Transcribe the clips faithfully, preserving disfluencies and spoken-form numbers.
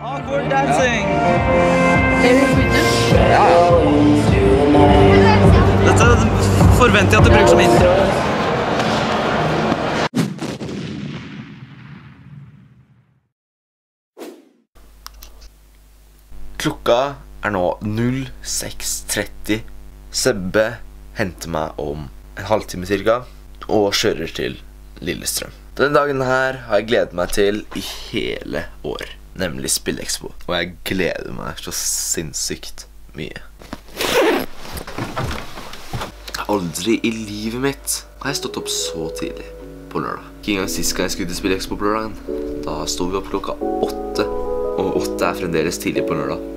Awkward dancing! Ja. Dette forventer jeg at du bruker som intro. Klokka er nå null seks tretti. Sebbe henter meg om en halvtime cirka og kjører til Lillestrøm. Denne dagen her har jeg gledet meg til i hele år, nemlig Spillekspo. Og jeg gleder meg så sinnssykt mye. Aldri i livet mitt har jeg stått opp så tidlig på lørdag. Ikke engang sist gang jeg skulle til Spillekspo på lørdagen. Da stod vi opp klokka åtte, og åtte er fremdeles tidlig på lørdag.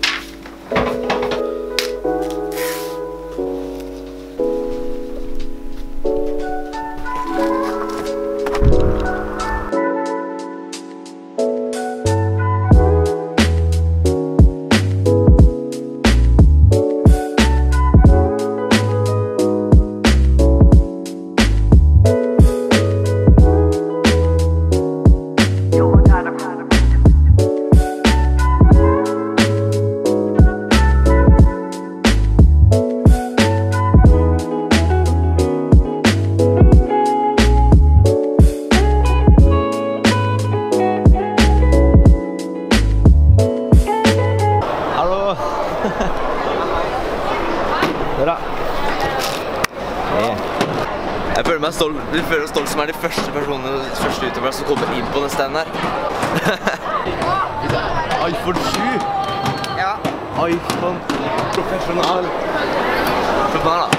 Jeg føler meg stolt, jeg føler meg stolt som er de første personene, de første youtuberne som kommer inn på den standen her. iPhone sju? Ja. iPhone professional. Professional da.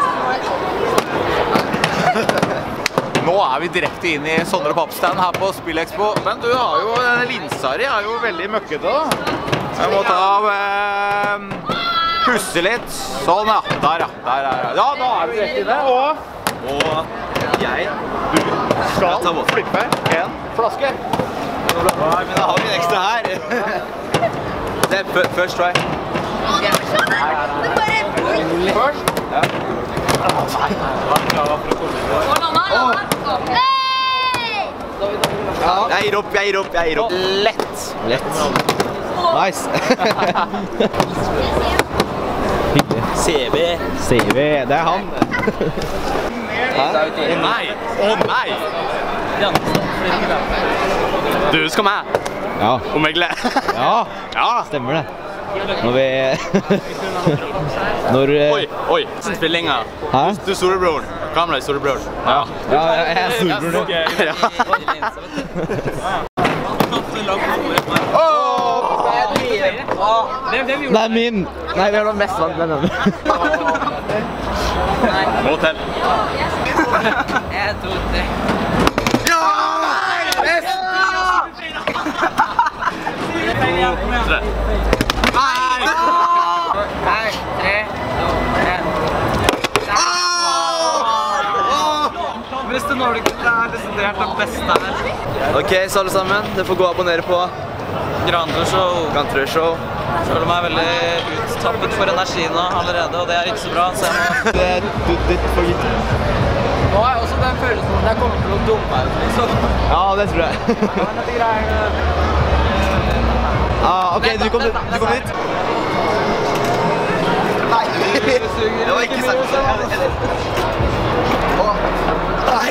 Nå er vi direkte inn i Sondre Pappstand her på Spillekspo. Men du har jo, denne linsa di er jo veldig møkkete da. Jeg må ta av... Eh, pusse litt. Sånn ja, der ja. Der er jeg. Ja, nå er vi direkte inne. Og... Og jeg, du skal flippe en flaske. Nei, men da har vi en ekstra her. Det er first try. Først? Ja. Jeg gir opp, jeg gir opp, jeg gir opp. Lett. Lett. Nice. C V. C V, det er han. Å nei! Å nei! Du skal med. Ja. Om jeg gleder. Ja, Ja. stemmer det. Når vi... Når... Oi, oi. Spillinga. Hæ? Du er storebror. Kamera er storebror. Ja. Ja, jeg er storebror nå. Det er min. Nei, vi har noe mest vant med den. Må til. En, to, tre. Ja! Yes! To, tre. Nei! Nei, tre, to, en. Hvis du når det ikke er desidert det beste her. Ok, så alle sammen, dere får gå og abonnere på Grantrø Show. Grantrø Show. Jeg føler meg veldig uttappet for energi nå allerede, og det er ikke så bra, så jeg må... Det er ditt for gitt. Nå har jeg også den følelsen at jeg kommer til å dumme meg ut, liksom. Ja, det tror jeg. Ah, ok, du kom, du kom hit. Nei, det var ikke sant. Nei.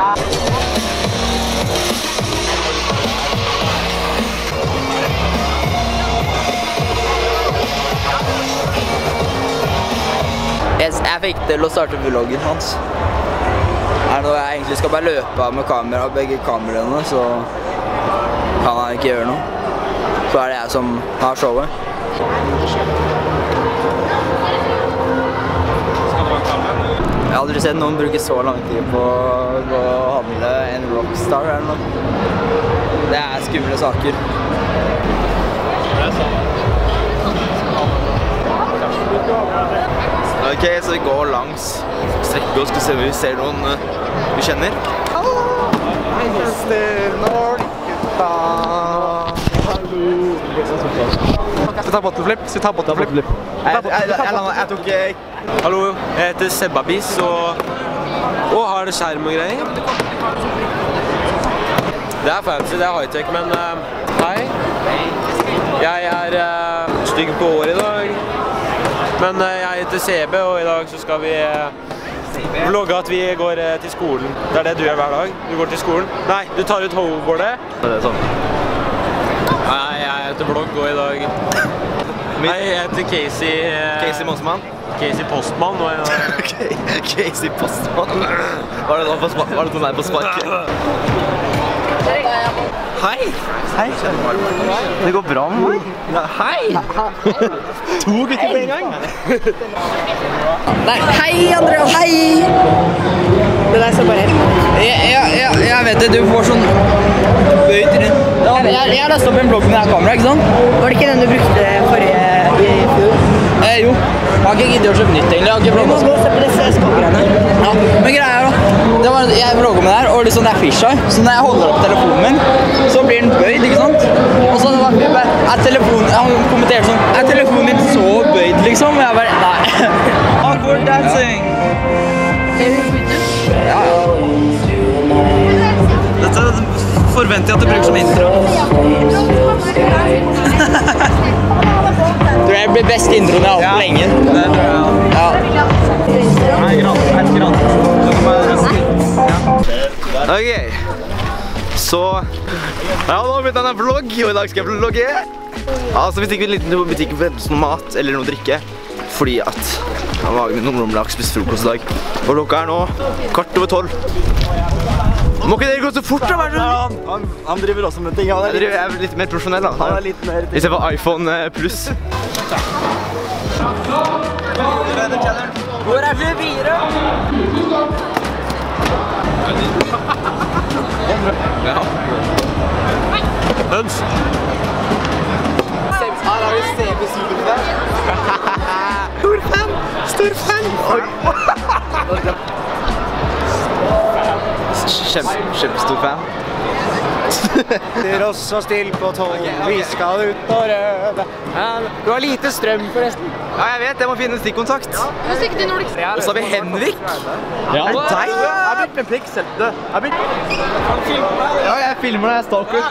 Jeg fikk til å starte vloggen hans. Er det noe jeg egentlig skal bare løpe av med kamera, begge kameraene, så kan han ikke gjøre noe. Så er det jeg som har showet. Jeg har aldri sett noen bruke så lang tid på å handle en rockstar eller noe. Det er skumle saker. Ok, så vi går langs strekke og skal se om vi ser noen uh, vi kjenner. Skal vi ta bottleflip? Skal vi ta bottleflip? Jeg tok... Hallo, jeg heter Sebabis og... Og har det skjerm og greier? Det er fancy, det er high-tech, men... Uh, hei. er uh, stygg på håret i dag. Men uh, jeg heter Sebe, og i dag så skal vi uh, vlogge at vi går uh, til skolen. Det er det du gjør hver dag. Du går til skolen. Nei, du tar ut hoverboardet. Det er sånn. Nei, jeg heter Vlogg, og i dag... Nei, jeg heter Casey... Uh, Casey Mosman. Casey Postman. Og jeg... Okay. Casey Postman. Var det noe på meg på sparket? Hei! Hei! Det går bra med meg? Ja, hei! To gutter på en gang! Nei, hei Andreas! Hei! Det der ser bare helt... Ja, ja, jeg vet det, du får sånn... Bøyd rundt. Ja, jeg, jeg lastet opp en blogg med det her kamera, ikke sant? Var det ikke den du brukte forrige i fjor? Eh, jo. Jeg har ikke giddet å kjøpe nytt egentlig. Jeg har ikke vlogget. Vi må gå og se på disse skapgreiene. Ja, men greia er da, det var, jeg vlogget med det her, og liksom det er fisheye. Så når jeg holder opp telefonen min, så blir den bøyd, ikke sant? Og så var det bare, er telefonen, han kommenterte sånn, er telefonen din så bøyd liksom? Og jeg bare, nei. Awkward dancing. Ja, ja. Dette forventer jeg at du bruker som intro. Tror jeg blir best introen jeg har hatt på lenge. Det tror jeg. Ja. Nei, grad. Helt grad. Ok, så ja, nå begynte jeg en vlogg, og i dag skal jeg vlogge. Altså, vi stikker en liten tur på butikken for å hente noe mat eller noe drikke, fordi at magen min noen har spist frokost i dag. Og klokka er nå kvart over tolv. Må ikke dere gå så fort da, vær så snill? Han, han driver også med ting. Han Jeg driver- jeg er litt mer profesjonell da. Han er litt mer I stedet for iPhone Plus. Hvor er tjuefire? Høns. Her har vi C B superfan. Stor fan! Stor fan! Kjempe, kjempestor fan. Til oss og still på tolv, vi skal ut og røve. Du har lite strøm forresten. Ja, jeg vet, jeg må finne en stikkontakt. Og så har vi Henrik. Ja. Er det deg? Jeg har blitt med Pixel. Du, jeg har blitt... Ja, jeg filmer deg, stalker.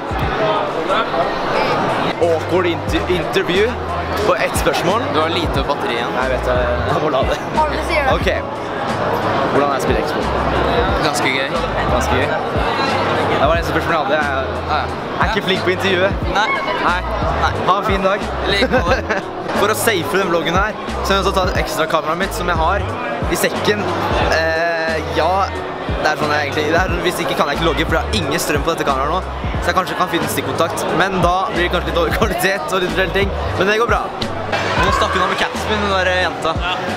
Awkward inter interview på ett spørsmål. Du har lite batteri igjen. Jeg vet, jeg må la det. Alle sier det. Ok. Hvordan er Spill Expo? Ganske gøy. Ganske gøy. Det var det eneste spørsmålet jeg hadde. Jeg, jeg er ikke flink på intervjuet. Nei. Nei. Nei. Ha en fin dag. Like måte. For å safe den vloggen her, så er jeg nødt til å ta ekstra kameraet mitt som jeg har i sekken. Eh, ja, det er sånn jeg egentlig, det er, hvis ikke kan jeg ikke logge, for jeg har ingen strøm på dette kameraet nå. Så jeg kanskje kan finne en stikkontakt, men da blir det kanskje litt dårlig kvalitet og litt forskjellige ting. Men det går bra. Nå stakk hun av med capsen min, den der jenta.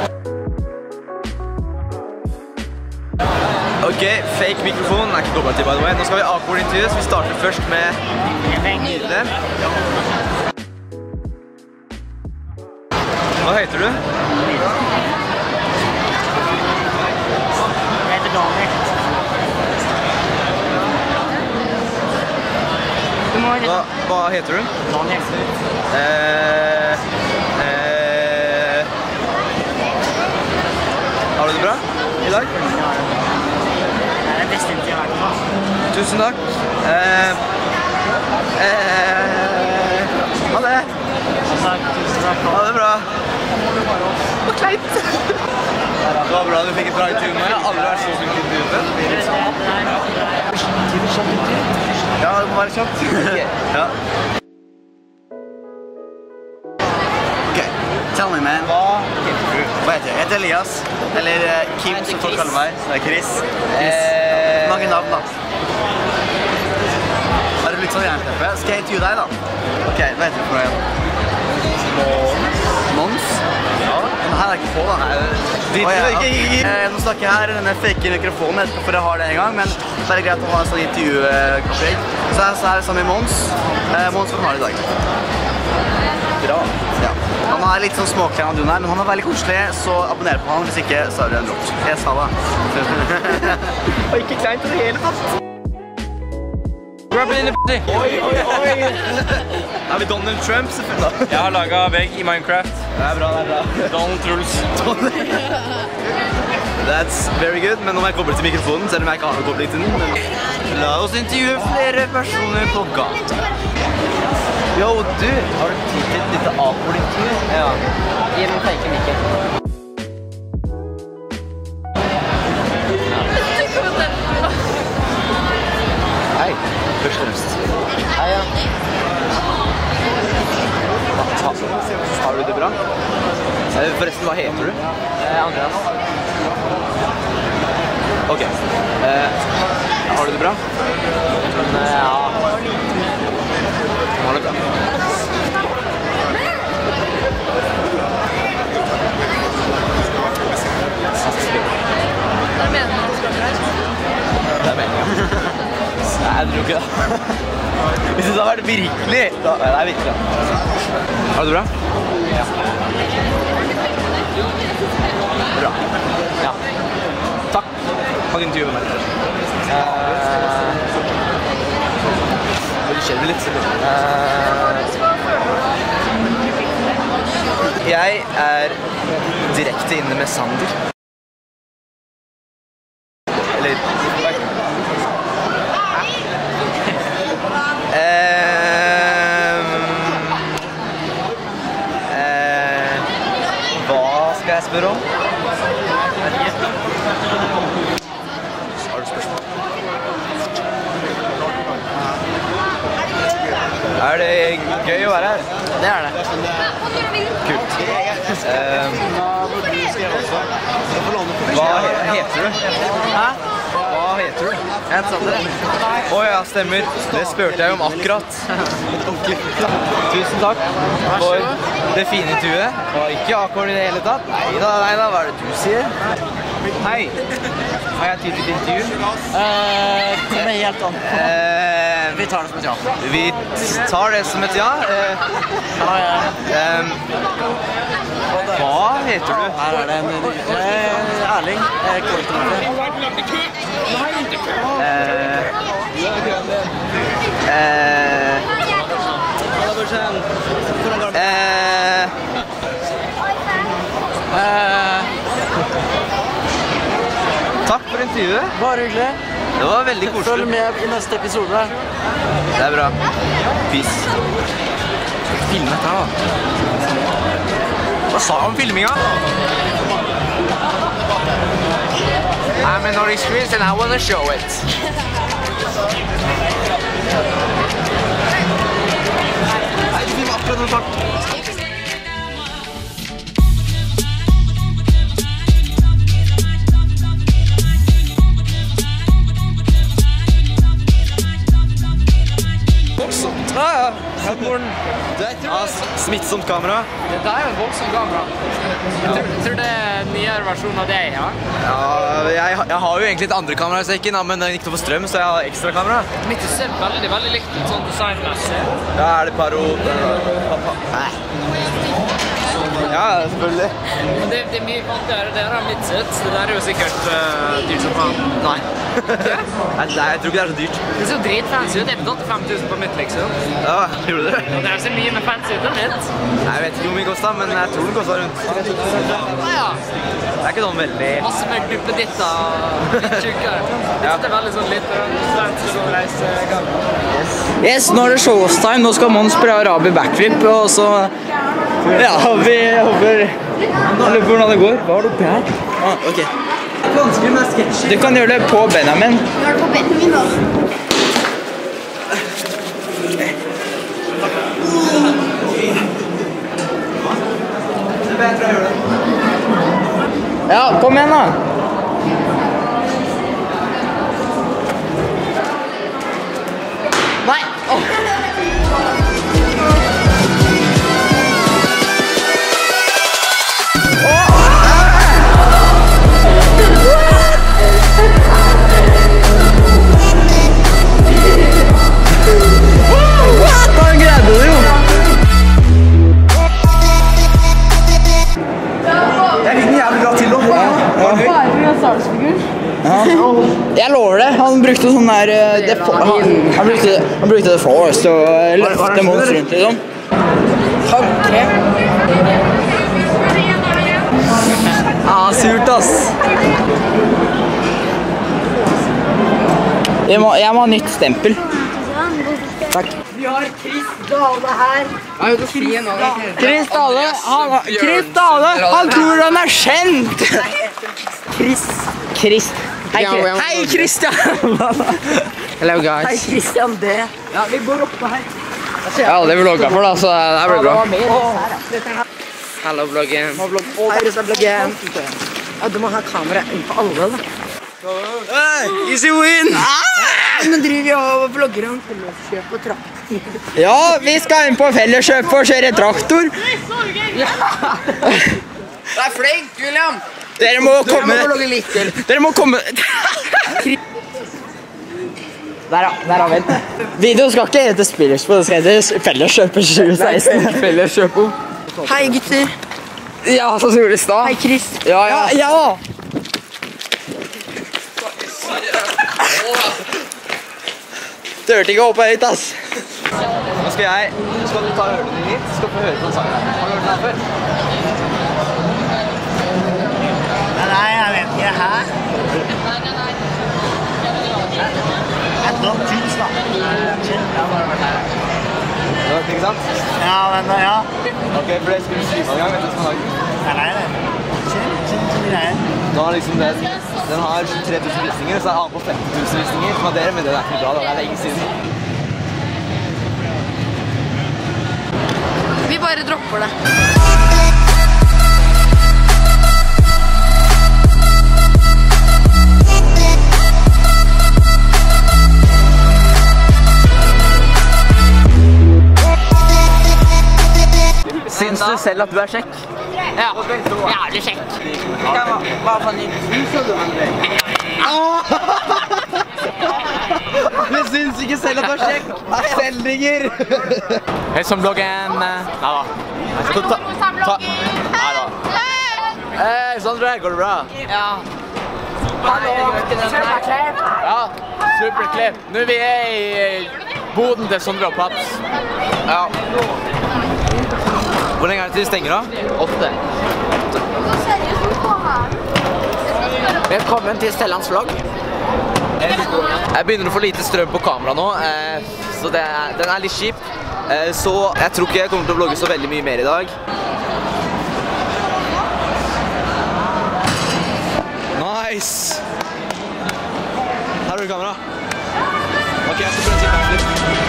Ok, fake mikrofon er ikke koblet til, by the way. Nå skal vi awkward interview, så vi starter først med Nile. Hva heter du? Jeg heter Daniel. Hva, hva heter du? Daniel. Eh, eh, har du det bra i dag? Det er det beste inntil jeg har vært på. Tusen takk. Eh, eh, ha det. Takk, tusen takk. Ha det bra. Hva kleint. Det var bra, du fikk et bra intervju med. Jeg har aldri vært så flink til intervjuet. Ja, det må være kjapt. Ja. Ok, tell me man. Hva heter du? Hva heter jeg? Jeg heter Elias. Eller uh, Kim, som folk kaller meg. Det er Chris. Eh, Mange navn da. Er du litt sånn jernteppe? Skal jeg intervjue deg da? Ok, hva heter du for noe igjen? Mons. Mons? Ja. Men her er ikke på da. Nei, Dit, Å, ja. ikke, ikke, ikke. Eh, Nå snakker jeg her i denne fake mikrofonen. Jeg vet ikke hvorfor jeg har det en gang, men det er greit å ha en sånn intervjuopplegg. Så jeg er så her sammen med Mons. Eh, Mons, hvordan har du det i dag? Bra. Ja. Han er litt sånn småklein av du her, men han er veldig koselig, så abonner på han. Hvis ikke, så er det en lort. Jeg sa det. Og ikke kleint i det hele tatt. Grab it in the p***. Oi, oi, oi. Er vi Donald Trump selvfølgelig? Jeg har laget vegg i Minecraft. Det er bra, det er bra. Donald Truls. That's very good, men nå må jeg koble til mikrofonen, selv om jeg ikke har noe kobling til den. Men la oss intervjue flere personer på gata. Yo, du, har du tid til et lite avbordingtur? Ja. Gi den fake mikken. Hei, først og fremst. Hei, ja. Har du det bra? Forresten, hva heter du? Andreas. Ok. Eh, har du det bra? Men, ja. Har du det bra? Hva mener du? Det er meningen. Nei, jeg tror ikke det. Hvis det hadde vært virkelig, da det er virkelig. Har du det bra? Ja. Bra. Ja. Takk. Kan du intervjue med meg? Uh, Vil du kjenne litt? Uh, jeg er direkte inne med Sander. Eller... Skal jeg spørre om? Har du spørsmål? Er det gøy å være her? Det er det. Kult. Um, hva heter du? Hæ? Hva heter du? Jeg heter Sander. Åja, stemmer. Det spurte jeg om akkurat. Tusen takk for det fine intervjuet. Det var ikke akkurat i det hele tatt. Neida, neida, hva er det du sier? Hei. Har jeg tid til intervju? Eh, kom helt an. Eh, Vi tar det som et ja. vi tar det som et ja. Eh, Ja, ja. eh, hva heter du? Her er det en eh, Erling. Eh, kollektivmøte. Eh, eh, eh, Eh, takk for intervjuet. Bare hyggelig. Det var veldig Følg koselig. med i neste episode. Det er bra. Peace. Film dette her, da. Hva sa jeg om filminga? I'm an Nordic Swiss and I wanna show it. Nei, det var akkurat noe fart. Ja, ja. Morten. Ja, smittsomt kamera. Det er jo en voldsom kamera. Jeg tror, jeg tror det er en nyere versjon av deg, ja? Ja, jeg, jeg har jo egentlig et andre kamera i sekken, men den gikk til å få strøm, så jeg har ekstra kamera. Mitt ser veldig, veldig likt ut sånn designmessig. Ja, er det paro... Nei. Ja, selvfølgelig. Men det, det er mye fattigere. Det er mitt sitt, så det der er jo sikkert uh, dyrt som faen. Nei. Nei, jeg tror ikke det er så dyrt. Det ser jo dritfancy ut. Jeg betalte fem tusen på mitt, liksom. Ja, gjorde du det? Og det ser mye mer fancy ut enn mitt. Nei, jeg vet ikke hvor mye det kostet, men jeg tror den kostet rundt. Ja, ja. Det er ikke sånn veldig... Masse mer duppeditta, litt tjukkere. Dette er veldig sånn litt svensk som reisegang. Yes, nå er det showtime. Nå skal Mons prøve arabi backflip, og så... Ja, vi håper... Jeg lurer på hvordan det går. Hva har du oppi her? Ah, ok. Vanskelig med sketsjer. Du kan gjøre det på Benjamin. Du har det på Benjamin da. Jeg tror jeg gjør det. Ja, kom igjen da. Nei! Åh. Han greide det jo! Jeg fikk den jævlig bra til opp. Jeg lover det. Han brukte sånn der eh, det, han, han, brukte, han brukte det forrest og eh, løfte Mons rundt, liksom. Ok. Ah, surt, ass. Jeg må, jeg må ha nytt stempel. Takk. Vi har Chris Dale her. Chris Dale, han, Chris Dale, han tror han er kjent. Chris, Chris. Hei, hei Christian. Hello guys. Hei Christian D. Ja, vi går oppe her. Jeg har aldri vlogget for da, så det blir bra. Hallo vloggen. Hei Christian vloggen. Ja, du må ha kamera inn på alle da. Hey, easy win! Nå driver vi og vlogger om felleskjøp og traktor. Ja, vi skal inn på felleskjøp og kjøre traktor. Du er flink, William. Dere må komme. Jeg må vlogge litt til. Dere må komme. Der, ja. Der har vi den. Video skal ikke hete Spillexpo, det skal hete Felleskjøp tjue seksten. Felleskjøp. Hei gutter. Ja, så gjorde det i stad. Hei Chris. Ja, ja. Ja. Tørte ikke å hoppe høyt, ass. Nå skal jeg, skal du ta ørene hit, skal få høre på den sangen her. Har du hørt den her før? Nei, jeg vet ikke. Hæ? Et blått tuns, da. Chill. Jeg har bare vært her. Du har hørt, ikke sant? Ja, men ja. Ok, for det skulle du skrive en gang, vet du hva som Nei, nei, nei. Chill, chill, chill, chill. Nå har liksom den, den har tjuetre tusen visninger, så er han på femti tusen visninger, som er dere, men det er ikke bra, da. Det er lenge siden. Vi bare dropper det. Syns du selv at du er kjekk? Ja, jævlig kjekk. Hva for nytt? Du syns ikke selv at du er kjekk? Seldinger! Hei som bloggen. Nei da. Ta, ta, ta. Nei da. Hei, Sondre, går det bra? Ja. Ja, superklipp. Nå er vi i boden til Sondre og Paps. Ja. Hvor lenge er det til de stenger da? Åtte. Velkommen til Stellans vlogg. Jeg begynner å få lite strøm på kamera nå, eh, så det er, den er litt kjip. Eh, så jeg tror ikke jeg kommer til å vlogge så veldig mye mer i dag. Nice! Her har du kamera. Ok, jeg skal prøve å si backflip.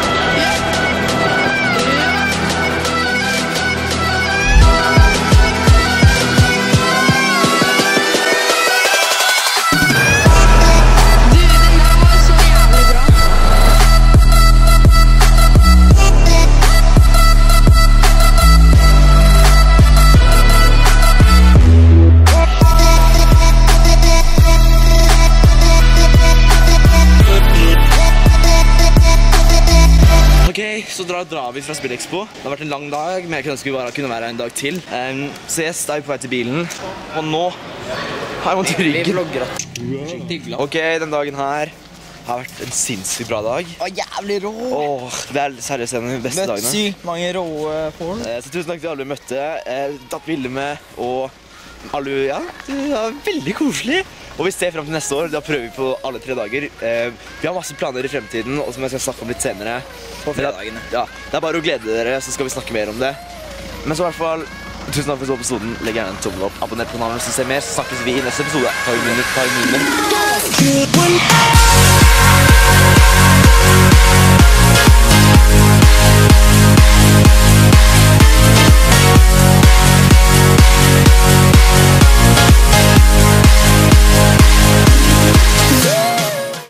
Så drar, drar vi fra Spillexpo. Det har vært en lang dag, men jeg kunne ønske vi bare kunne være her en dag til. Um, så yes, da er vi på vei til bilen. Og nå har jeg vondt i ryggen. Vi vlogger at hyggelig. Ok, den dagen her har vært en sinnssykt bra dag. Å, jævlig rå. Åh, det er seriøst en av de beste Møtt dagene. sykt mange råe folk. Eh, så tusen takk til alle vi møtte, eh, tatt bilder med, og alle, ja, det var veldig koselig. Og vi ser frem til neste år, da prøver vi på alle tre dager. Eh, vi har masse planer i fremtiden, og som jeg skal snakke om litt senere. På fredagene. Ja, det er bare å glede dere, så skal vi snakke mer om det. Men så i hvert fall, tusen takk for så episoden. Legg gjerne en tommel opp, abonner på kanalen hvis du ser mer, så snakkes vi i neste episode. Ta i munnen, ta i munnen.